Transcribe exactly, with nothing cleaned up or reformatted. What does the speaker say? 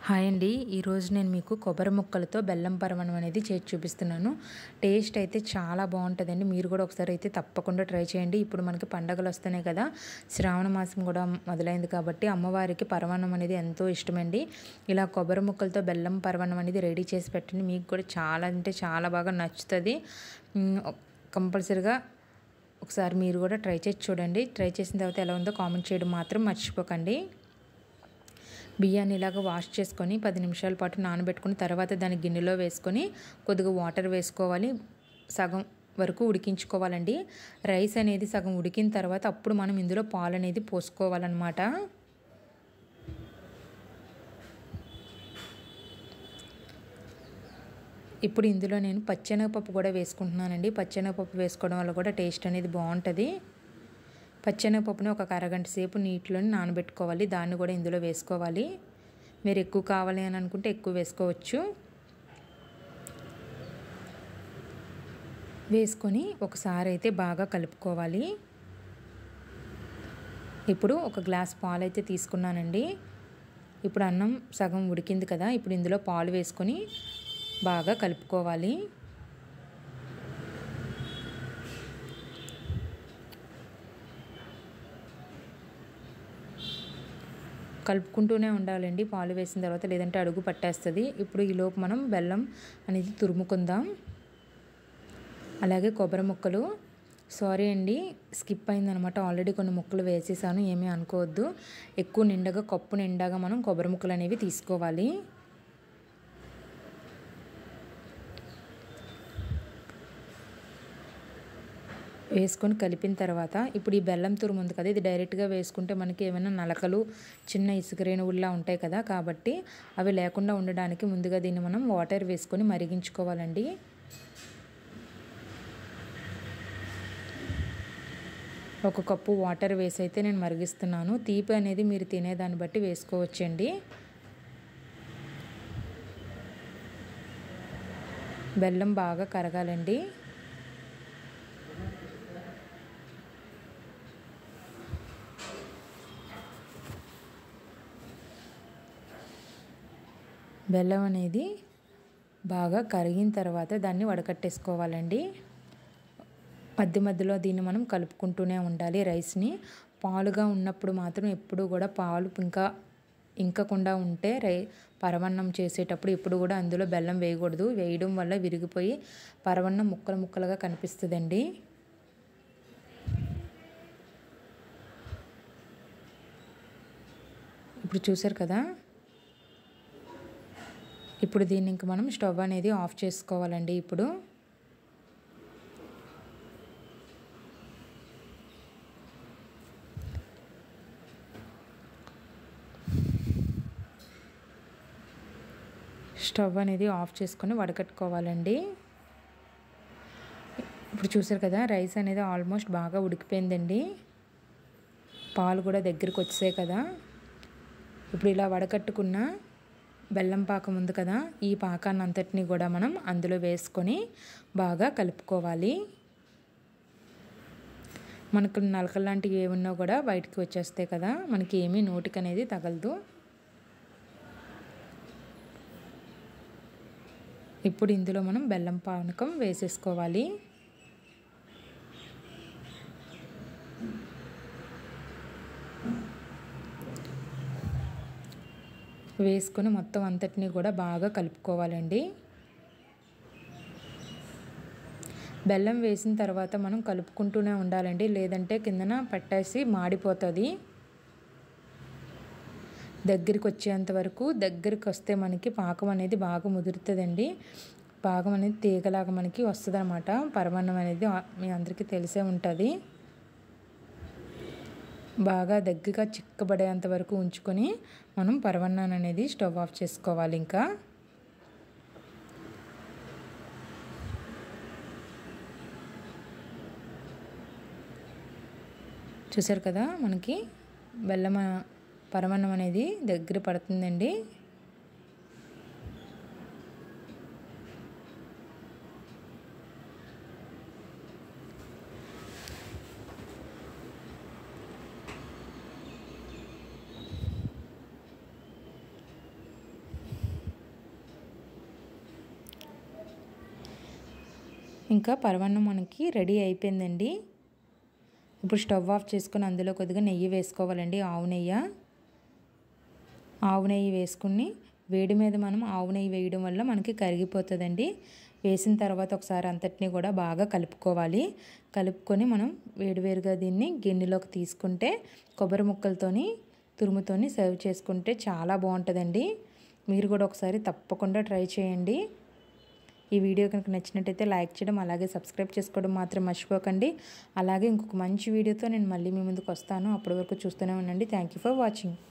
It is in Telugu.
హాయ్ అండి. ఈరోజు నేను మీకు కొబ్బరి ముక్కలతో బెల్లం పరమాన్నం అనేది చేసి చూపిస్తున్నాను. టేస్ట్ అయితే చాలా బాగుంటుందండి. మీరు కూడా ఒకసారి అయితే తప్పకుండా ట్రై చేయండి. ఇప్పుడు మనకి పండగలు వస్తున్నాయి కదా, శ్రావణ మాసం కూడా మొదలైంది కాబట్టి అమ్మవారికి పరమాన్నం అనేది ఎంతో ఇష్టమండి. ఇలా కొబ్బరి ముక్కలతో బెల్లం పరమాన్నం అనేది రెడీ చేసి పెట్టండి. మీకు కూడా చాలా అంటే చాలా బాగా నచ్చుతుంది. కంపల్సరిగా ఒకసారి మీరు కూడా ట్రై చేసి చూడండి. ట్రై చేసిన తర్వాత ఎలా ఉందో కామెంట్ చేయడం మాత్రం మర్చిపోకండి. బియ్యాన్ని ఇలాగ వాష్ చేసుకొని పది నిమిషాల పాటు నానబెట్టుకుని తర్వాత దాన్ని గిన్నెలో వేసుకొని కొద్దిగా వాటర్ వేసుకోవాలి. సగం వరకు ఉడికించుకోవాలండి. రైస్ అనేది సగం ఉడికిన తర్వాత అప్పుడు మనం ఇందులో పాలు అనేది పోసుకోవాలన్నమాట. ఇప్పుడు ఇందులో నేను పచ్చెనగపప్పు కూడా వేసుకుంటున్నానండి. పచ్చెనగపప్పు వేసుకోవడం వల్ల కూడా టేస్ట్ అనేది బాగుంటుంది. పచ్చెనగపప్పుని ఒక అరగంట సేపు నీటిలోని నానబెట్టుకోవాలి. దాన్ని కూడా ఇందులో వేసుకోవాలి. మీరు ఎక్కువ కావాలి అని అనుకుంటే ఎక్కువ వేసుకోవచ్చు. వేసుకొని ఒకసారి అయితే బాగా కలుపుకోవాలి. ఇప్పుడు ఒక గ్లాస్ పాలు అయితే తీసుకున్నానండి. ఇప్పుడు అన్నం సగం ఉడికింది కదా, ఇప్పుడు ఇందులో పాలు వేసుకొని బాగా కలుపుకోవాలి. కలుపుకుంటూనే ఉండాలండి పాలు వేసిన తర్వాత, లేదంటే అడుగు పట్టేస్తుంది. ఇప్పుడు ఈలోపు మనం బెల్లం అనేది తురుముకుందాం. అలాగే కొబ్బరి ముక్కలు, సారీ అండి స్కిప్ అయిందనమాట. ఆల్రెడీ కొన్ని ముక్కలు వేసేసాను, ఏమీ అనుకోవద్దు. ఎక్కువ నిండగా కప్పు నిండాగా మనం కొబ్బరి ముక్కలు అనేవి తీసుకోవాలి. వేసుకొని కలిపిన తర్వాత ఇప్పుడు ఈ బెల్లం తురుము ఉంది కదా, ఇది డైరెక్ట్గా వేసుకుంటే మనకి ఏమైనా నలకలు చిన్న ఇసుక రేణువుల్లా ఉంటాయి కదా, కాబట్టి అవి లేకుండా ఉండడానికి ముందుగా దీన్ని మనం వాటర్ వేసుకొని మరిగించుకోవాలండి. ఒక కప్పు వాటర్ వేసి అయితే నేను మరిగిస్తున్నాను. తీపి అనేది మీరు తినేదాన్ని బట్టి వేసుకోవచ్చండి. బెల్లం బాగా కరగాలండి. బెల్లం అనేది బాగా కరిగిన తర్వాత దాన్ని వడకట్టేసుకోవాలండి. మధ్య మధ్యలో దీన్ని మనం కలుపుకుంటూనే ఉండాలి. రైస్ని పాలుగా ఉన్నప్పుడు మాత్రం ఎప్పుడు కూడా పాలు ఇంకా ఇంకకుండా ఉంటే రై పరమాన్నం చేసేటప్పుడు ఎప్పుడు కూడా అందులో బెల్లం వేయకూడదు. వేయడం వల్ల విరిగిపోయి పరమాన్నం ముక్కలు ముక్కలుగా కనిపిస్తుందండి. ఇప్పుడు చూసారు కదా, ఇప్పుడు దీన్ని ఇంక మనం స్టవ్ అనేది ఆఫ్ చేసుకోవాలండి. ఇప్పుడు స్టవ్ అనేది ఆఫ్ చేసుకొని వడకట్టుకోవాలండి. ఇప్పుడు చూసారు కదా, రైస్ అనేది ఆల్మోస్ట్ బాగా ఉడికిపోయిందండి. పాలు కూడా దగ్గరికి వచ్చాయి కదా. ఇప్పుడు ఇలా వడకట్టుకున్న బెల్లం పాకం ఉంది కదా, ఈ పాకాన్ని అంతటిని కూడా మనం అందులో వేసుకొని బాగా కలుపుకోవాలి. మనకు నలకలు లాంటివి ఏమున్నా కూడా బయటికి వచ్చేస్తాయి కదా, మనకి ఏమీ నోటికి అనేది తగలదు. ఇప్పుడు ఇందులో మనం బెల్లం పానకం వేసేసుకోవాలి. వేసుకొని మొత్తం అంతటినీ కూడా బాగా కలుపుకోవాలండి. బెల్లం వేసిన తర్వాత మనం కలుపుకుంటూనే ఉండాలండి, లేదంటే కిందన పట్టేసి మాడిపోతుంది. దగ్గరికి వచ్చేంత వరకు, దగ్గరికి వస్తే మనకి పాకం అనేది బాగా ముదురుతుందండి. పాకం అనేది తీగలాగా మనకి వస్తుంది అన్నమాట. పరమాన్నం అనేది మీ అందరికీ తెలిసే ఉంటుంది. బాగా దగ్గరగా చిక్కబడేంత వరకు ఉంచుకొని మనం పరమాన్నం అనేది స్టవ్ ఆఫ్ చేసుకోవాలి. ఇంకా చూసారు కదా, మనకి బెల్లం పరమాన్నం అనేది దగ్గర పడుతుందండి. ఇంకా పరమాన్నం మనకి రెడీ అయిపోయిందండి. ఇప్పుడు స్టవ్ ఆఫ్ చేసుకొని అందులో కొద్దిగా నెయ్యి వేసుకోవాలండి, ఆవు నెయ్యి. ఆవు నెయ్యి వేసుకుని వేడి మీద మనం ఆవు నెయ్యి వేయడం వల్ల మనకి కరిగిపోతుందండి. వేసిన తర్వాత ఒకసారి అంతటినీ కూడా బాగా కలుపుకోవాలి. కలుపుకొని మనం వేడివేరుగా దీన్ని గిన్నెలోకి తీసుకుంటే కొబ్బరి ముక్కలతోని తురుముతోని సర్వ్ చేసుకుంటే చాలా బాగుంటుందండి. మీరు కూడా ఒకసారి తప్పకుండా ట్రై చేయండి. ఈ వీడియో కనుక నచ్చినట్టయితే లైక్ చేయడం, అలాగే సబ్స్క్రైబ్ చేసుకోవడం మాత్రం మర్చిపోకండి. అలాగే ఇంకొక మంచి వీడియోతో నేను మళ్ళీ మీ ముందుకు వస్తాను. అప్పటి వరకు చూస్తూనే ఉండండి. Thank you for watching.